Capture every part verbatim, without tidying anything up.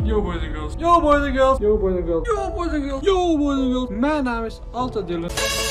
Yo boys and girls. Yo boys and girls. Yo boys and girls. Yo boys and girls. Yo boys and girls. Mijn naam is altijd Dylan.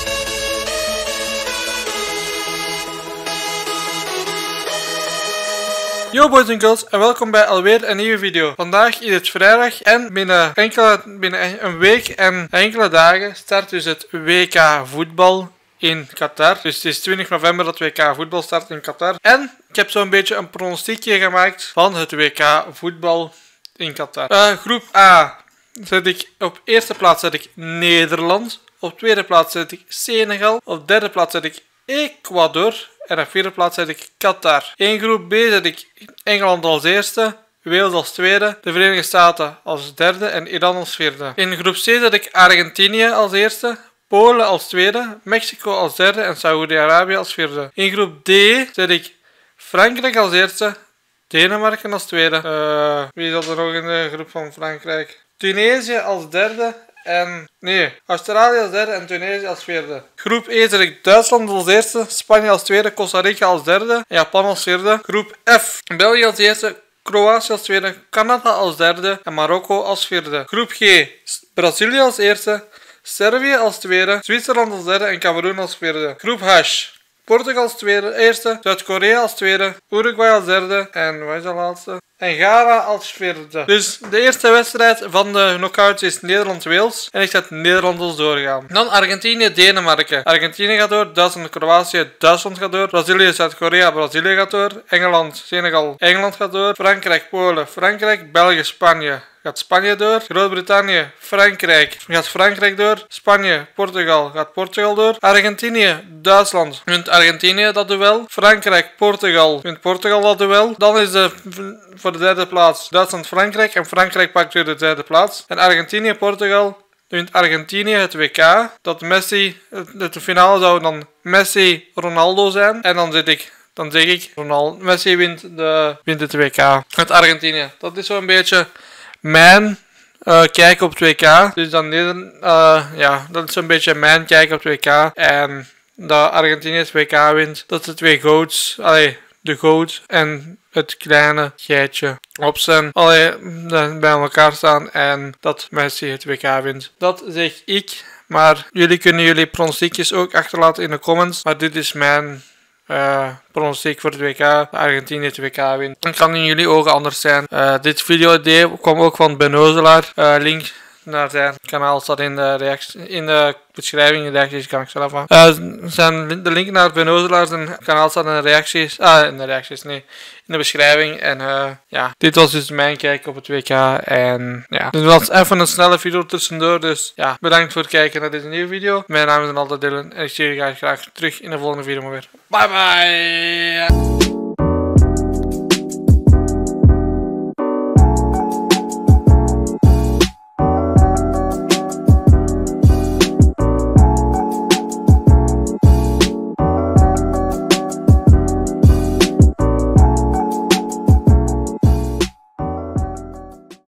Yo boys and girls en welkom bij alweer een nieuwe video. Vandaag is het vrijdag en binnen, enkele, binnen een week en enkele dagen start dus het W K voetbal in Qatar. Dus het is twintig november dat W K voetbal start in Qatar. En ik heb zo'n beetje een pronostiekje gemaakt van het W K voetbal in Qatar. Uh, groep A zet ik op eerste plaats zet ik Nederland. Op tweede plaats zet ik Senegal. Op derde plaats zet ik Ecuador. En op vierde plaats zet ik Qatar. In groep B zet ik Engeland als eerste, Wales als tweede, de Verenigde Staten als derde en Iran als vierde. In groep C zet ik Argentinië als eerste, Polen als tweede, Mexico als derde en Saoedi-Arabië als vierde. In groep D zet ik Frankrijk als eerste, Denemarken als tweede. Uh, wie zat er nog in de groep van Frankrijk? Tunesië als derde. En nee, Australië als derde en Tunesië als vierde. Groep E zet ik Duitsland als eerste, Spanje als tweede, Costa Rica als derde en Japan als vierde. Groep F, België als eerste, Kroatië als tweede, Canada als derde en Marokko als vierde. Groep G, Brazilië als eerste, Servië als tweede, Zwitserland als derde en Cameroen als vierde. Groep H, Portugal als tweede, eerste, Zuid-Korea als tweede, Uruguay als derde en wat is de laatste? En Ghana als vierde. Dus de eerste wedstrijd van de knockouts is Nederland-Wales. En ik zet Nederland als doorgaan. Dan Argentinië-Denemarken. Argentinië gaat door. Duitsland-Kroatië. Duitsland gaat door. Brazilië-Zuid-Korea. Brazilië gaat door. Engeland-Senegal. Engeland gaat door. Frankrijk-Polen. Frankrijk. België-Spanje. Gaat Spanje door. Groot-Brittannië, Frankrijk. Gaat Frankrijk door. Spanje, Portugal. Gaat Portugal door. Argentinië, Duitsland. Wint Argentinië dat duel. Frankrijk, Portugal. Wint Portugal dat duel. Dan is de voor de derde plaats Duitsland, Frankrijk. En Frankrijk pakt weer de derde plaats. En Argentinië, Portugal. Wint Argentinië het W K. Dat Messi, de finale zou dan Messi, Ronaldo zijn. En dan zit ik. Dan zeg ik, Ronaldo, Messi wint, de, wint het W K. Met Argentinië. Dat is zo'n beetje mijn uh, kijk op het W K. Dus dan uh, ja, dat is een beetje mijn kijk op het W K. En dat Argentinië het W K wint. Dat de twee goats, allee, de goat en het kleine geitje op zijn, allee, bij elkaar staan. En dat Messi het W K wint. Dat zeg ik. Maar jullie kunnen jullie pronostiekjes ook achterlaten in de comments. Maar dit is mijn Uh, pronostiek voor het W K. Argentinië het W K wint. Dan kan in jullie ogen anders zijn. Uh, dit video-idee kwam ook van Ben Ozelaar. Uh, link naar zijn kanaal staat in de, reactie, in de beschrijving. In de reacties kan ik zelf aan. Uh, zijn, de link naar Ben Ozelaar zijn kanaal staat in de reacties. Ah, in de reacties, nee. In de beschrijving. En uh, ja, dit was dus mijn kijk op het W K. En ja, dit was even een snelle video tussendoor. Dus ja, bedankt voor het kijken naar deze nieuwe video. Mijn naam is altijd Dylan. En ik zie jullie graag terug in de volgende video maar weer. Bye bye!